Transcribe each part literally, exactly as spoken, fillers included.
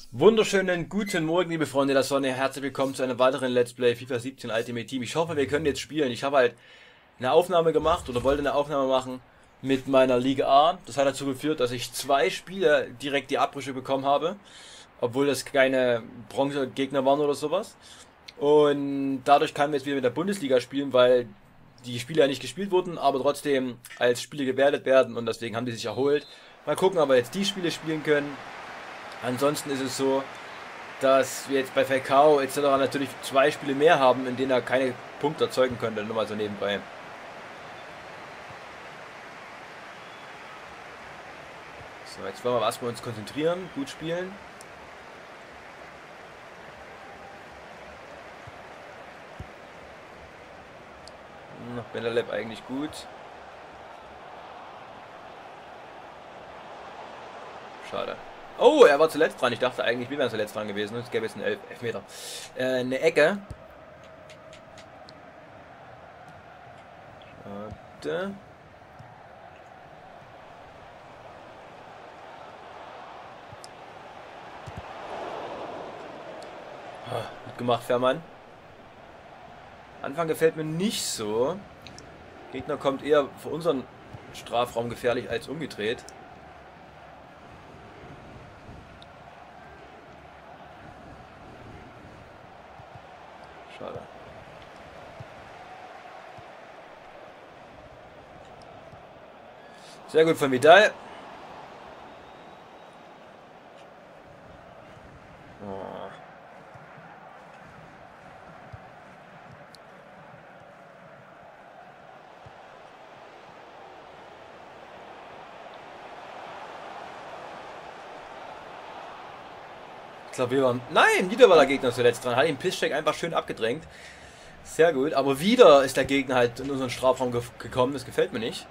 Wunderschönen guten Morgen, liebe Freunde der Sonne. Herzlich willkommen zu einem weiteren Let's Play FIFA siebzehn Ultimate Team. Ich hoffe, wir können jetzt spielen. Ich habe halt eine Aufnahme gemacht oder wollte eine Aufnahme machen mit meiner Liga A. Das hat dazu geführt, dass ich zwei Spiele direkt die Abbrüche bekommen habe, obwohl das keine Bronze-Gegner waren oder sowas. Und dadurch kann wir jetzt wieder mit der Bundesliga spielen, weil die Spiele ja nicht gespielt wurden, aber trotzdem als Spiele gewertet werden und deswegen haben die sich erholt. Mal gucken, ob wir jetzt die Spiele spielen können. Ansonsten ist es so, dass wir jetzt bei Falcao et cetera natürlich zwei Spiele mehr haben, in denen er keine Punkte erzeugen könnte, nur mal so nebenbei. So, jetzt wollen wir erstmal uns konzentrieren, gut spielen. Noch Benaleb eigentlich gut. Schade. Oh, er war zuletzt dran. Ich dachte eigentlich, wir wären zuletzt dran gewesen. Es gäbe jetzt einen Elf Elfmeter. Äh, eine Ecke. Schade. Oh, gut gemacht, Fährmann. Anfang gefällt mir nicht so. Gegner kommt eher für unseren Strafraum gefährlich als umgedreht. Schade. Sehr gut von Vidal. Oh. Ich glaube, wir waren... Nein, wieder war der Gegner zuletzt dran. Hat den Pisscheck einfach schön abgedrängt. Sehr gut, aber wieder ist der Gegner halt in unseren Strafraum ge gekommen. Das gefällt mir nicht.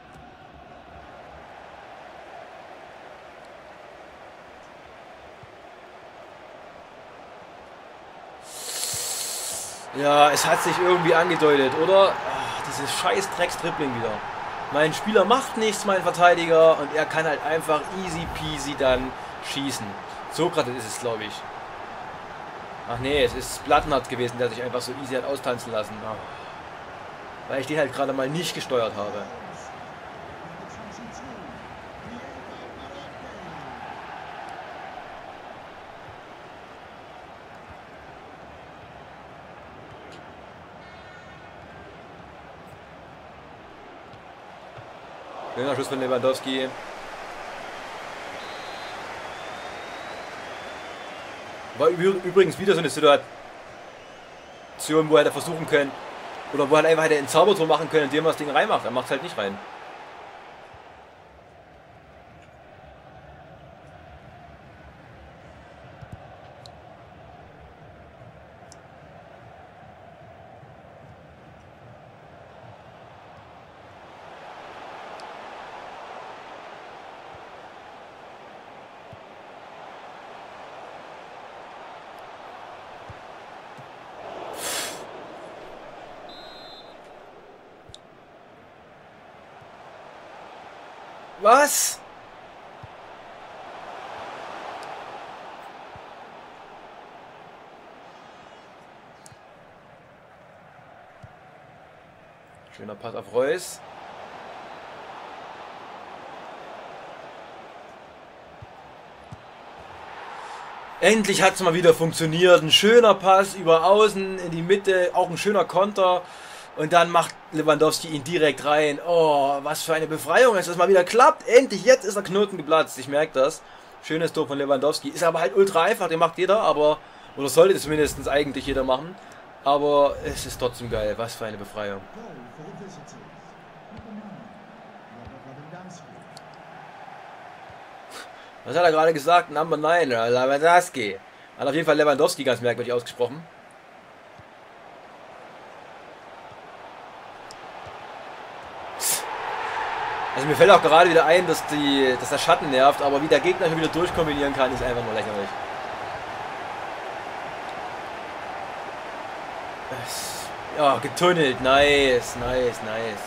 Ja, es hat sich irgendwie angedeutet, oder? Ach, dieses scheiß Drecks-Dribbling wieder. Mein Spieler macht nichts, mein Verteidiger, und er kann halt einfach easy peasy dann schießen. Sokrates ist es, glaube ich. Ach nee, es ist Plattenhardt gewesen, der sich einfach so easy hat austanzen lassen. Oh. Weil ich den halt gerade mal nicht gesteuert habe. Schöner Schuss von Lewandowski. War übrigens wieder so eine Situation, wo er hätte versuchen können, oder wo er halt einfach hätte einen Zaubertor machen können, indem er das Ding reinmacht. Er macht es halt nicht rein. Was? Schöner Pass auf Reus. Endlich hat es mal wieder funktioniert. Ein schöner Pass über außen in die Mitte, auch ein schöner Konter. Und dann macht Lewandowski ihn direkt rein. Oh, was für eine Befreiung, dass das mal wieder klappt. Endlich, jetzt ist der Knoten geplatzt. Ich merke das. Schönes Tor von Lewandowski. Ist aber halt ultra einfach, den macht jeder, aber... Oder sollte zumindest eigentlich jeder machen. Aber es ist trotzdem geil. Was für eine Befreiung. Was hat er gerade gesagt? Number neun, Lewandowski. Hat auf jeden Fall Lewandowski ganz merkwürdig ausgesprochen. Also mir fällt auch gerade wieder ein, dass, die, dass der Schatten nervt, aber wie der Gegner schon wieder durchkombinieren kann, ist einfach nur lächerlich. Ja, getunnelt, nice, nice, nice.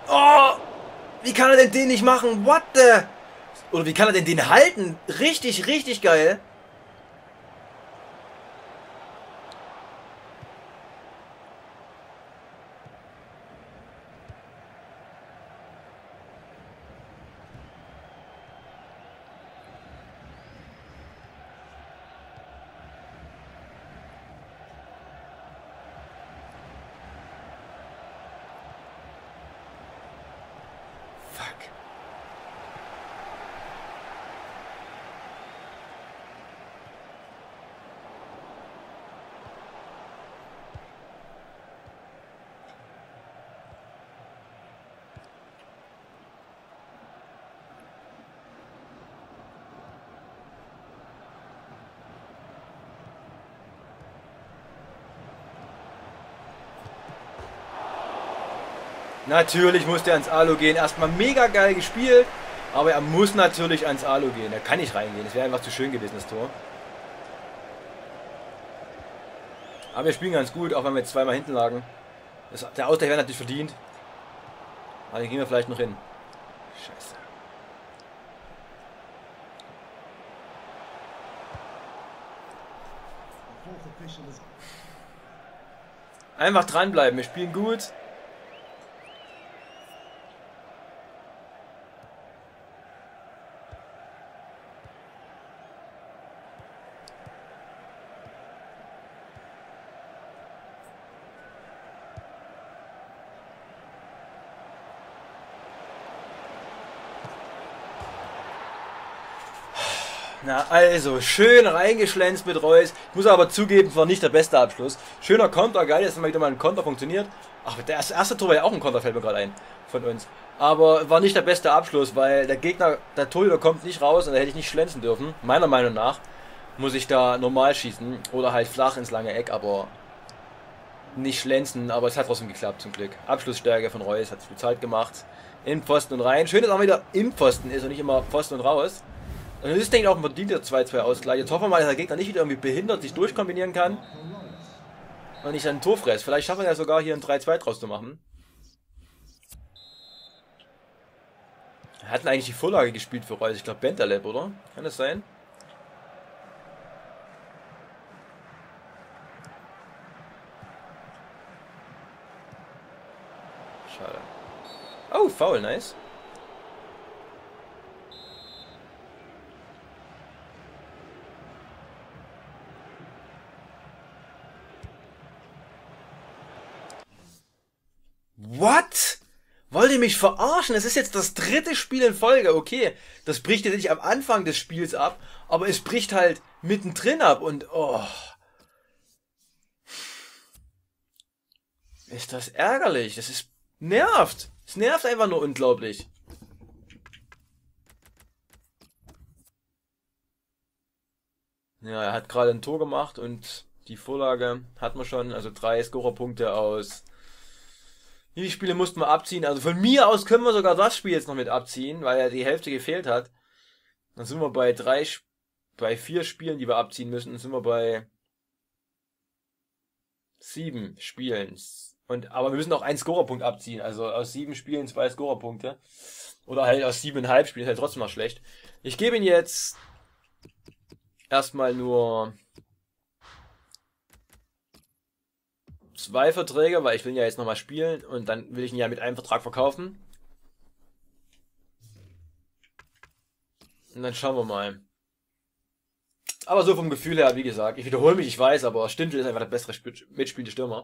Oh! Wie kann er denn den nicht machen? What the? Oder wie kann er denn den halten? Richtig, richtig geil. Natürlich muss der ans Alu gehen. Erstmal mega geil gespielt. Aber er muss natürlich ans Alu gehen. Er kann nicht reingehen. Das wäre einfach zu schön gewesen, das Tor. Aber wir spielen ganz gut, auch wenn wir jetzt zweimal hinten lagen. Das, der Ausgleich wäre natürlich verdient. Aber den gehen wir vielleicht noch hin. Scheiße. Einfach dranbleiben. Wir spielen gut. Na also, schön reingeschlänzt mit Reus. Ich muss aber zugeben, es war nicht der beste Abschluss. Schöner Konter, geil, dass mal wieder mal ein Konter funktioniert. Ach, der erste, erste Tor war ja auch ein Konter, fällt mir gerade ein, von uns. Aber war nicht der beste Abschluss, weil der Gegner, der Torhüter kommt nicht raus und da hätte ich nicht schlänzen dürfen. Meiner Meinung nach muss ich da normal schießen oder halt flach ins lange Eck, aber nicht schlänzen. Aber es hat trotzdem geklappt, zum Glück. Abschlussstärke von Reus, hat es viel Zeit gemacht. In Pfosten und rein. Schön, dass auch wieder im Pfosten ist und nicht immer Pfosten und raus. Und das ist, denke ich, auch ein verdienter zwei zwei Ausgleich. Jetzt hoffen wir mal, dass der Gegner nicht wieder irgendwie behindert sich durchkombinieren kann. Und nicht ein Tor fresst. Vielleicht schaffen wir ja sogar hier ein drei zwei draus zu machen. Wir hatten eigentlich die Vorlage gespielt für Reus. Ich glaube Bentaleb, oder? Kann das sein? Schade. Oh, Foul, nice. What? Wollt ihr mich verarschen? Es ist jetzt das dritte Spiel in Folge. Okay, das bricht jetzt nicht am Anfang des Spiels ab, aber es bricht halt mittendrin ab und oh. Ist das ärgerlich. Das ist nervt. Es nervt einfach nur unglaublich. Ja, er hat gerade ein Tor gemacht und die Vorlage hat man schon. Also drei Scorerpunkte aus. Wie viele Spiele mussten wir abziehen? Also von mir aus können wir sogar das Spiel jetzt noch mit abziehen, weil ja die Hälfte gefehlt hat. Dann sind wir bei drei, bei vier Spielen, die wir abziehen müssen. Dann sind wir bei sieben Spielen. Und, aber wir müssen auch einen Scorerpunkt abziehen. Also aus sieben Spielen zwei Scorerpunkte. Oder halt aus siebeneinhalb Spielen ist halt trotzdem noch schlecht. Ich gebe ihn jetzt erstmal nur zwei Verträge, weil ich will ihn ja jetzt nochmal spielen und dann will ich ihn ja mit einem Vertrag verkaufen. Und dann schauen wir mal. Aber so vom Gefühl her, wie gesagt, ich wiederhole mich, ich weiß, aber Stindl ist einfach der bessere mitspielende Stürmer.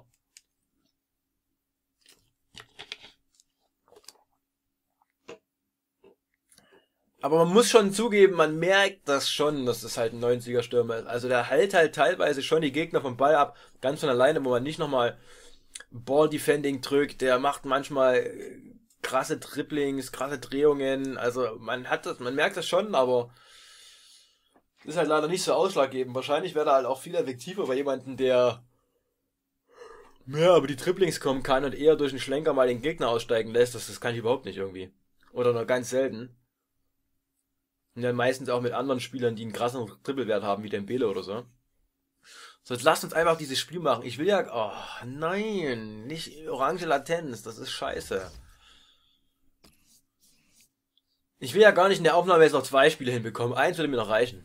Aber man muss schon zugeben, man merkt das schon, dass das halt ein neunziger-Stürmer ist. Also der hält halt teilweise schon die Gegner vom Ball ab, ganz von alleine, wo man nicht nochmal Ball-Defending drückt. Der macht manchmal krasse Dribblings, krasse Drehungen. Also man hat das, man merkt das schon, aber ist halt leider nicht so ausschlaggebend. Wahrscheinlich wäre da halt auch viel effektiver bei jemandem, der mehr über die Dribblings kommen kann und eher durch einen Schlenker mal den Gegner aussteigen lässt. Das, das kann ich überhaupt nicht irgendwie. Oder nur ganz selten. Und dann meistens auch mit anderen Spielern, die einen krassen Dribbelwert haben, wie Dembele oder so. So, jetzt lasst uns einfach dieses Spiel machen. Ich will ja... Oh, nein. Nicht orange Latenz. Das ist scheiße. Ich will ja gar nicht in der Aufnahme jetzt noch zwei Spiele hinbekommen. Eins würde mir noch reichen.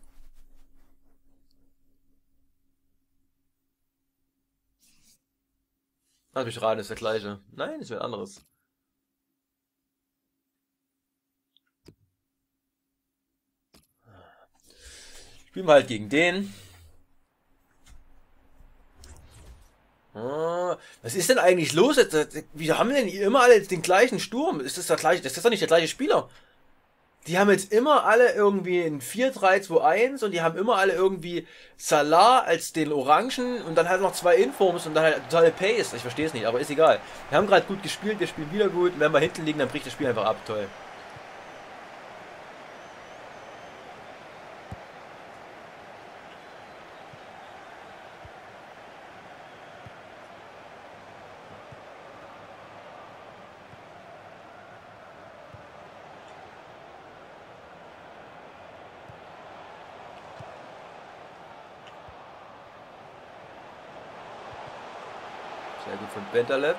Lass mich raten, ist der gleiche. Nein, ist ein anderes. Spielen wir halt gegen den. Ah, was ist denn eigentlich los? Wieso haben denn immer alle den gleichen Sturm? Ist das der gleiche? Das ist doch nicht der gleiche Spieler. Die haben jetzt immer alle irgendwie ein vier drei zwei eins und die haben immer alle irgendwie Salah als den Orangen und dann halt noch zwei Informs und dann halt totale Pace. Ich verstehe es nicht, aber ist egal. Wir haben gerade gut gespielt, wir spielen wieder gut. Und wenn wir hinten liegen, dann bricht das Spiel einfach ab. Toll. Sehr gut von Bentaleb.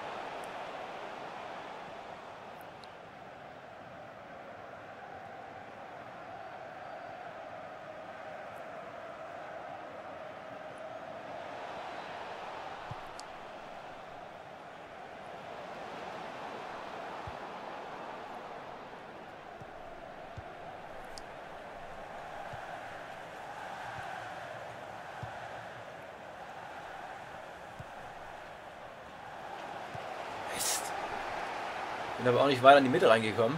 Bin aber auch nicht weiter in die Mitte reingekommen.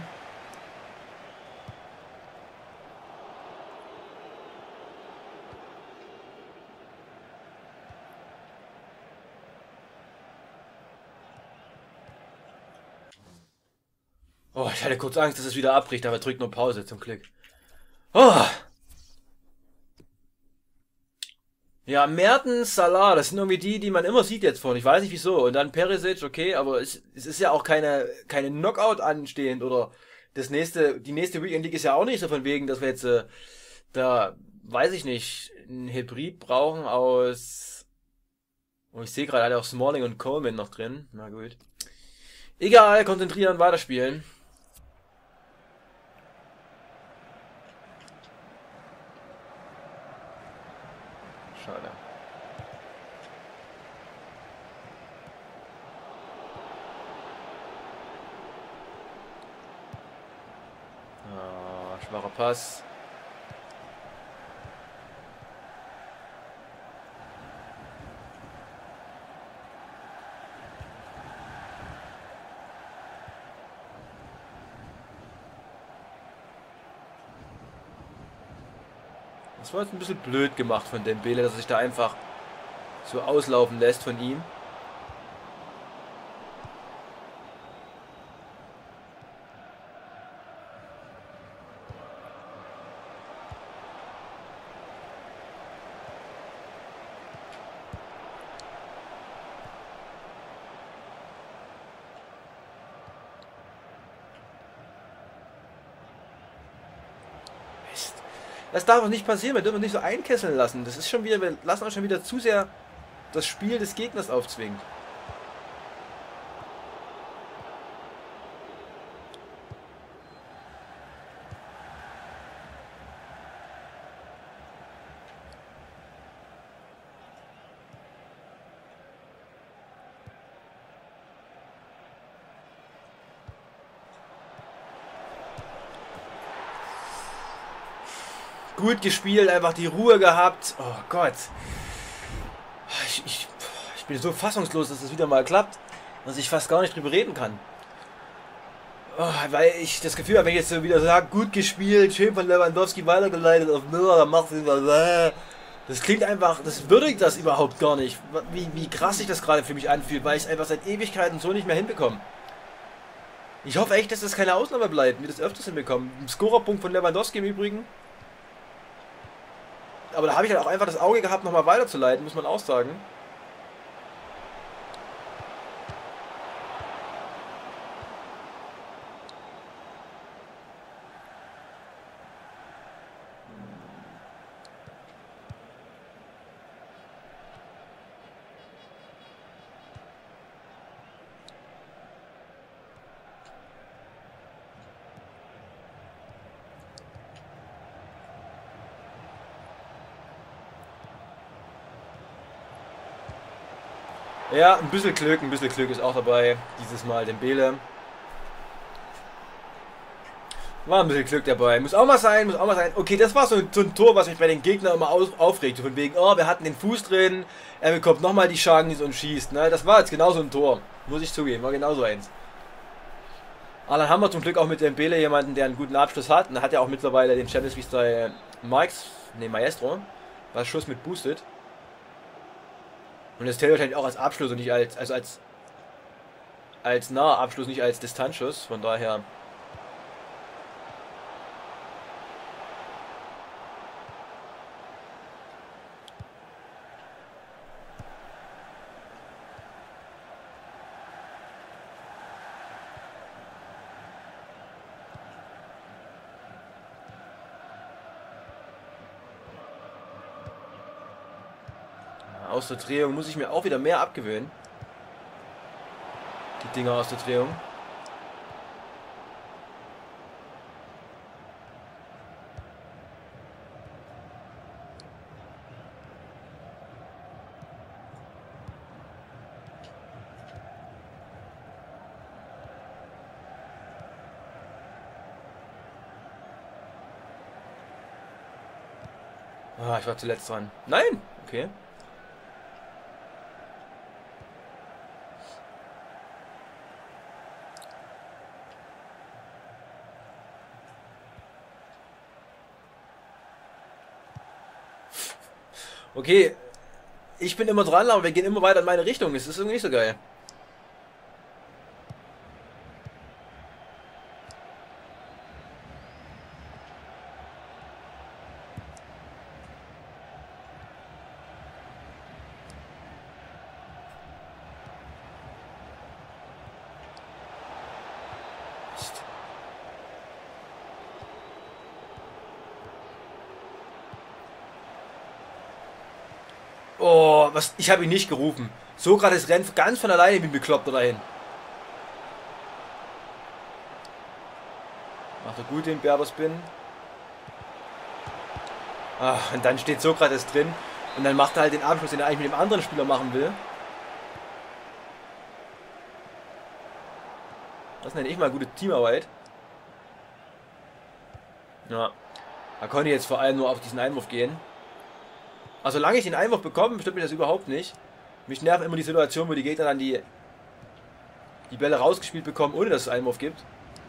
Oh, ich hatte kurz Angst, dass es wieder abbricht, aber drückt nur Pause zum Glück. Oh. Ja, Mertens, Salah, das sind irgendwie die, die man immer sieht jetzt vorne. Ich weiß nicht wieso. Und dann Perisic, okay, aber es, es ist ja auch keine, keine Knockout anstehend oder das nächste, die nächste Weekend League ist ja auch nicht so von wegen, dass wir jetzt äh, da, weiß ich nicht, ein Hybrid brauchen aus. Oh, ich sehe gerade alle auch Smalling und Coleman noch drin. Na gut. Egal, konzentrieren, weiterspielen. Schade. Ah, schwacher Pass. Das war jetzt ein bisschen blöd gemacht von Dembele, dass er sich da einfach so auslaufen lässt von ihm. Das darf auch nicht passieren, wir dürfen uns nicht so einkesseln lassen. Das ist schon wieder, wir lassen uns schon wieder zu sehr das Spiel des Gegners aufzwingen. Gut gespielt, einfach die Ruhe gehabt. Oh Gott. Ich, ich, ich bin so fassungslos, dass das wieder mal klappt, dass ich fast gar nicht drüber reden kann. Oh, weil ich das Gefühl habe, wenn ich jetzt so wieder sage, gut gespielt, schön von Lewandowski weitergeleitet auf Müller, dann macht es was. Das klingt einfach, das würdigt das überhaupt gar nicht. Wie, wie krass sich das gerade für mich anfühlt, weil ich es einfach seit Ewigkeiten so nicht mehr hinbekomme. Ich hoffe echt, dass das keine Ausnahme bleibt, wir das öfters hinbekommen. Ein Scorerpunkt von Lewandowski im Übrigen. Aber da habe ich halt auch einfach das Auge gehabt, nochmal weiterzuleiten, muss man auch sagen. Ja, ein bisschen Glück, ein bisschen Glück ist auch dabei. Dieses Mal Dembele. War ein bisschen Glück dabei. Muss auch mal sein, muss auch mal sein. Okay, das war so, so ein Tor, was mich bei den Gegnern immer aus, aufregt. Von wegen, oh, wir hatten den Fuß drin, er bekommt nochmal die Chance und schießt. Ne? Das war jetzt genau so ein Tor. Muss ich zugeben, war genau so eins. Aber dann haben wir zum Glück auch mit Dembele jemanden, der einen guten Abschluss hat. Und er hat ja auch mittlerweile den Champions League Style Mikes, ne Maestro, was Schuss mit boostet. Und das zählt wahrscheinlich auch als Abschluss und nicht als, also als, als naher Abschluss, nicht als Distanzschuss. Von daher. Aus der Drehung muss ich mir auch wieder mehr abgewöhnen. Die Dinger aus der Drehung. Ah, ich war zuletzt dran. Nein! Okay. Okay, ich bin immer dran, aber wir gehen immer weiter in meine Richtung. Es ist irgendwie nicht so geil. Mist. Oh, was? Ich habe ihn nicht gerufen. So gerade das Rennen ganz von alleine wie ein Bekloppter dahin. Macht er gut den Berberspin. Ach, und dann steht Sokrates drin. Und dann macht er halt den Abschluss, den er eigentlich mit dem anderen Spieler machen will. Das nenne ich mal gute Teamarbeit. Ja. Da konnte ich jetzt vor allem nur auf diesen Einwurf gehen. Also solange ich den Einwurf bekomme, stört mich das überhaupt nicht. Mich nervt immer die Situation, wo die Gegner dann die, die Bälle rausgespielt bekommen, ohne dass es einen Einwurf gibt.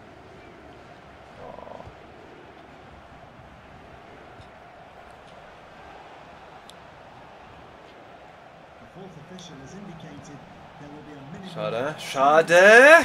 Schade, schade!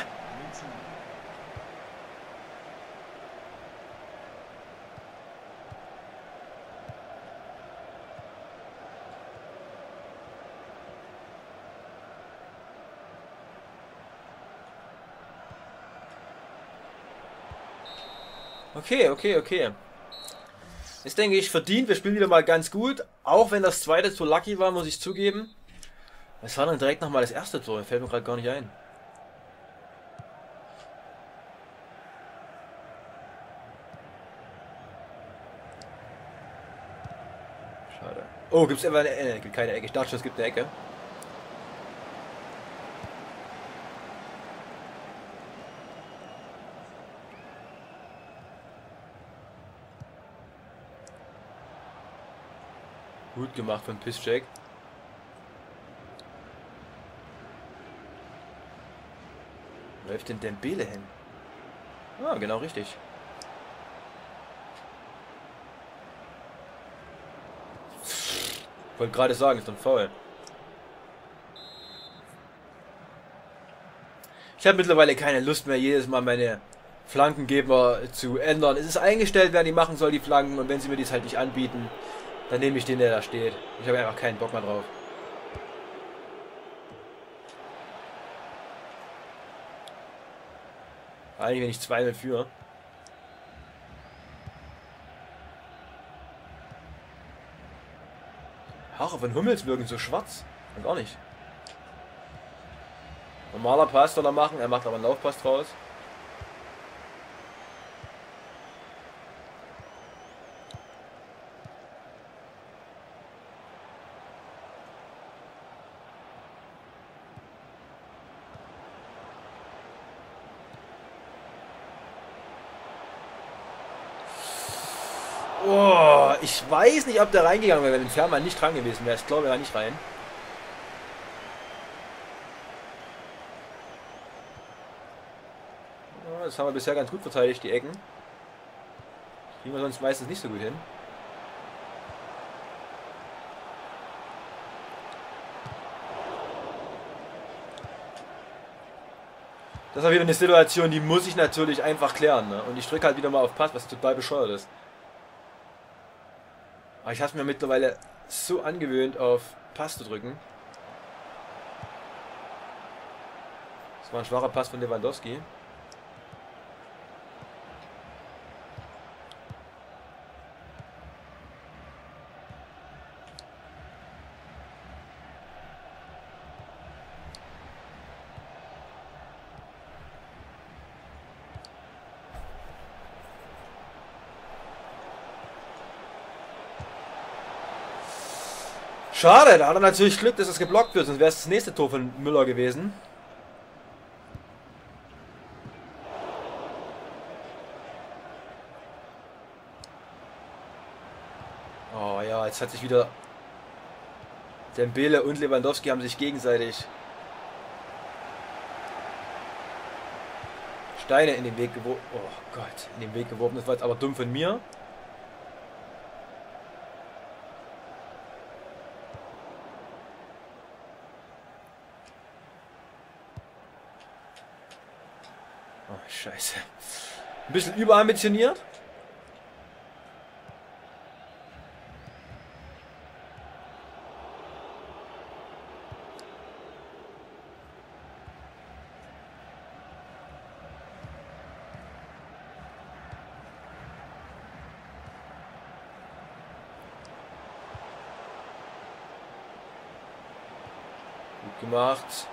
Okay, okay, okay. Jetzt denke ich, verdient. Wir spielen wieder mal ganz gut. Auch wenn das zweite zu lucky war, muss ich zugeben. Es war dann direkt nochmal das erste Tor. Fällt mir gerade gar nicht ein. Schade. Oh, gibt es immer eine Ecke? Keine Ecke. Ich dachte schon, es gibt eine Ecke. Gut gemacht von Pisscheck. Läuft denn Dembele hin? Ah, genau richtig. Wollte gerade sagen, ist ein Foul. Ich habe mittlerweile keine Lust mehr, jedes Mal meine Flankengeber zu ändern. Es ist eingestellt, wer die machen soll, die Flanken. Und wenn sie mir dies halt nicht anbieten, dann nehme ich den, der da steht. Ich habe einfach keinen Bock mehr drauf. Eigentlich wenn ich zwei null führe. Haare von Hummels wirken so schwarz. Und gar nicht. Normaler Pass soll er machen, er macht aber einen Laufpass draus. Oh, ich weiß nicht, ob der reingegangen wäre, wenn der Fährmann nicht dran gewesen wäre. Ich glaube, er war nicht rein. Das haben wir bisher ganz gut verteidigt, die Ecken. Kriegen wir sonst meistens nicht so gut hin. Das war wieder eine Situation, die muss ich natürlich einfach klären. Ne? Und ich drücke halt wieder mal auf Pass, was total bescheuert ist. Aber ich habe es mir mittlerweile so angewöhnt, auf Pass zu drücken. Das war ein schwacher Pass von Lewandowski. Schade, da hat er natürlich Glück, dass es geblockt wird, sonst wäre es das nächste Tor von Müller gewesen. Oh ja, jetzt hat sich wieder Dembele und Lewandowski haben sich gegenseitig Steine in den Weg geworfen. Oh Gott, in den Weg geworfen. Das war jetzt aber dumm von mir. Oh, scheiße. Ein bisschen überambitioniert. Gut gemacht.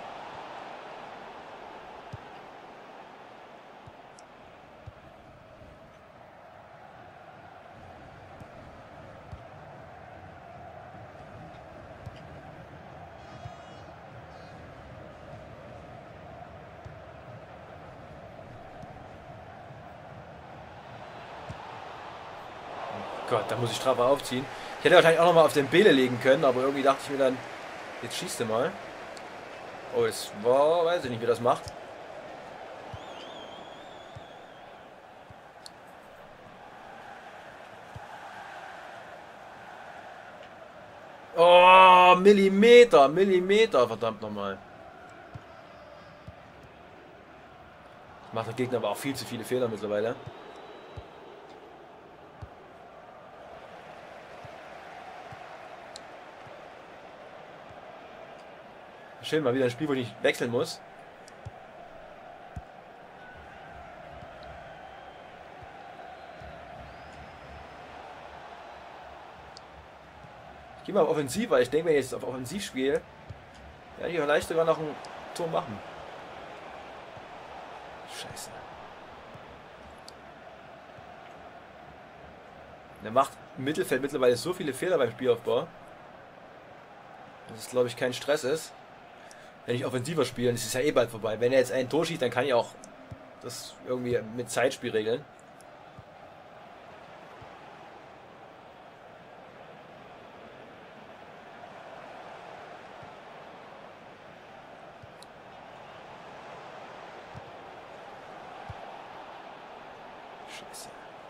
Gott, da muss ich Strafe aufziehen. Ich hätte wahrscheinlich auch nochmal auf den Bele legen können, aber irgendwie dachte ich mir dann, jetzt schießt du mal. Oh, es war, weiß ich nicht, wie das macht. Oh, Millimeter, Millimeter, verdammt nochmal. Macht der Gegner aber auch viel zu viele Fehler mittlerweile. Schön, mal wieder ein Spiel, wo ich nicht wechseln muss. Ich gehe mal auf Offensiv, weil ich denke, wenn ich jetzt auf Offensiv spiele, werde ich vielleicht sogar noch ein Tor machen. Scheiße. Der macht im Mittelfeld mittlerweile so viele Fehler beim Spielaufbau, dass es, glaube ich, kein Stress ist. Wenn ich offensiver spiele, dann ist es ja eh bald vorbei. Wenn er jetzt ein Tor schießt, dann kann ich auch das irgendwie mit Zeitspiel regeln. Scheiße.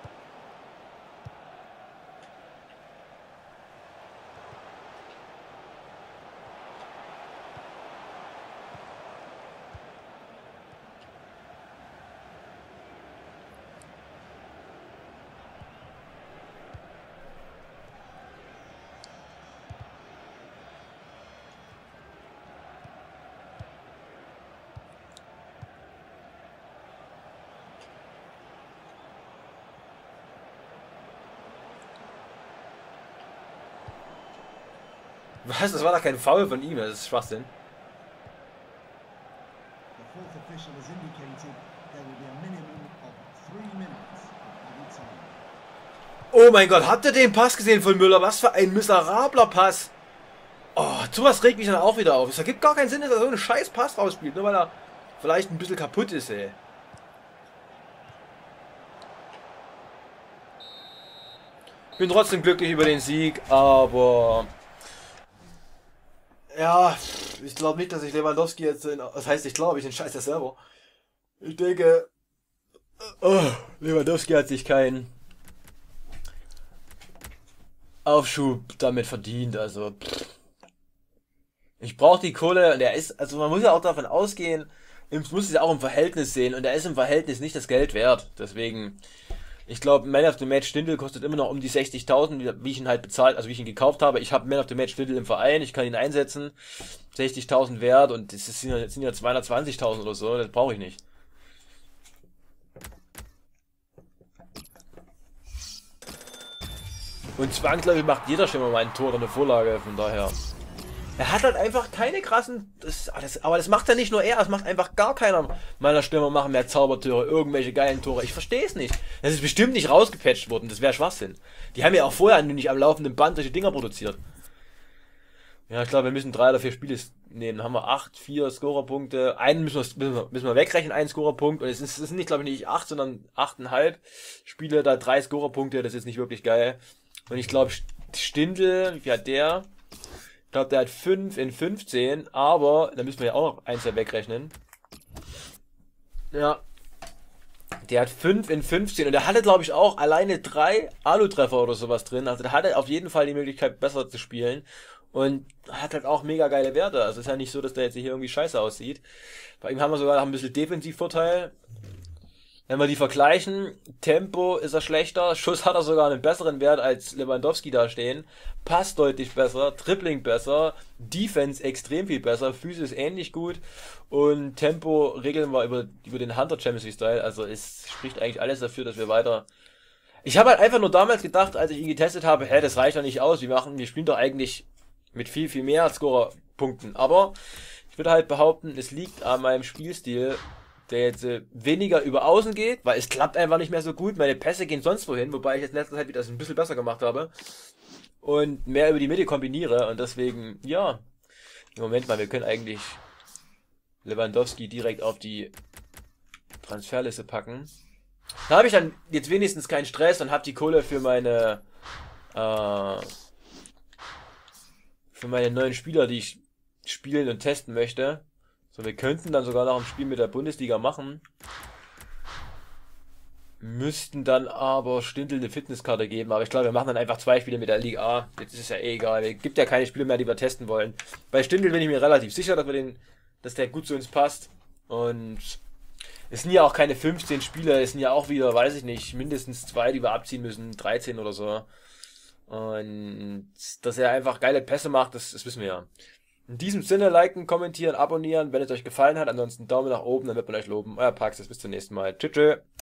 Was? Das war doch kein Foul von ihm, das ist Schwachsinn. Oh mein Gott, habt ihr den Pass gesehen von Müller? Was für ein miserabler Pass. Oh, sowas regt mich dann auch wieder auf. Es ergibt gar keinen Sinn, dass er so einen scheiß Pass rausspielt, nur weil er vielleicht ein bisschen kaputt ist, ey. Bin trotzdem glücklich über den Sieg, aber ja, ich glaube nicht, dass ich Lewandowski jetzt, in, das heißt, ich glaube, ich entscheide das selber. Ich denke, oh, Lewandowski hat sich keinen Aufschub damit verdient, also pff. Ich brauche die Kohle und er ist, also man muss ja auch davon ausgehen, es muss es ja auch im Verhältnis sehen und er ist im Verhältnis nicht das Geld wert, deswegen, ich glaube, Man of the Match Stindl kostet immer noch um die sechzigtausend, wie wie ich ihn halt bezahlt, also wie ich ihn gekauft habe. Ich habe Man of the Match Stindl im Verein, ich kann ihn einsetzen, sechzigtausend wert und das sind ja, das sind ja zweihundertzwanzigtausend oder so, das brauche ich nicht. Und zwangsläufig macht jeder schon mal ein Tor oder eine Vorlage, von daher. Er hat halt einfach keine krassen, das, das, aber das macht ja nicht nur er, das macht einfach gar keiner meiner Stürmer machen mehr Zaubertore, irgendwelche geilen Tore. Ich verstehe es nicht. Das ist bestimmt nicht rausgepatcht worden, das wäre Schwachsinn. Die haben ja auch vorher nicht am laufenden Band solche Dinger produziert. Ja, ich glaube, wir müssen drei oder vier Spiele nehmen. Dann haben wir acht, vier Scorerpunkte. Einen müssen wir, müssen wir, müssen wir wegrechnen, einen Scorerpunkt. Und es, ist, es sind nicht, glaube ich, nicht acht, sondern achteinhalb Spiele, da drei Scorerpunkte. Das ist nicht wirklich geil. Und ich glaube, Stindl, wie hat der? Ich glaube, der hat fünf in fünfzehn, aber da müssen wir ja auch noch eins wegrechnen. Ja. Der hat fünf in fünfzehn und der hatte, glaube ich, auch alleine drei Alu-Treffer oder sowas drin. Also der hatte auf jeden Fall die Möglichkeit, besser zu spielen. Und hat halt auch mega geile Werte. Also ist ja nicht so, dass der jetzt hier irgendwie scheiße aussieht. Bei ihm haben wir sogar noch ein bisschen Defensivvorteil. Wenn wir die vergleichen, Tempo ist er schlechter, Schuss hat er sogar einen besseren Wert als Lewandowski da stehen, Pass deutlich besser, Dribbling besser, Defense extrem viel besser, Physis ähnlich gut und Tempo regeln wir über, über den Hunter Champions League Style, also es spricht eigentlich alles dafür, dass wir weiter... Ich habe halt einfach nur damals gedacht, als ich ihn getestet habe, hä, das reicht doch nicht aus, wir machen, wir spielen doch eigentlich mit viel, viel mehr Scorer-Punkten, aber ich würde halt behaupten, es liegt an meinem Spielstil, der jetzt äh, weniger über außen geht, weil es klappt einfach nicht mehr so gut. Meine Pässe gehen sonst wohin, wobei ich jetzt in letzter Zeit wieder das ein bisschen besser gemacht habe. Und mehr über die Mitte kombiniere. Und deswegen, ja. Im Moment mal, wir können eigentlich Lewandowski direkt auf die Transferliste packen. Da habe ich dann jetzt wenigstens keinen Stress und habe die Kohle für meine äh, für meine neuen Spieler, die ich spielen und testen möchte. So, wir könnten dann sogar noch ein Spiel mit der Bundesliga machen. Müssten dann aber Stindl eine Fitnesskarte geben. Aber ich glaube, wir machen dann einfach zwei Spiele mit der Liga A. Jetzt ist es ja eh egal. Es gibt ja keine Spiele mehr, die wir testen wollen. Bei Stindl bin ich mir relativ sicher, dass wir den, dass der gut zu uns passt. Und es sind ja auch keine fünfzehn Spiele. Es sind ja auch wieder, weiß ich nicht, mindestens zwei, die wir abziehen müssen. dreizehn oder so. Und dass er einfach geile Pässe macht, das, das wissen wir ja. In diesem Sinne, liken, kommentieren, abonnieren, wenn es euch gefallen hat. Ansonsten Daumen nach oben, dann wird man euch loben. Euer Pax, bis zum nächsten Mal. Tschüss, tschüss.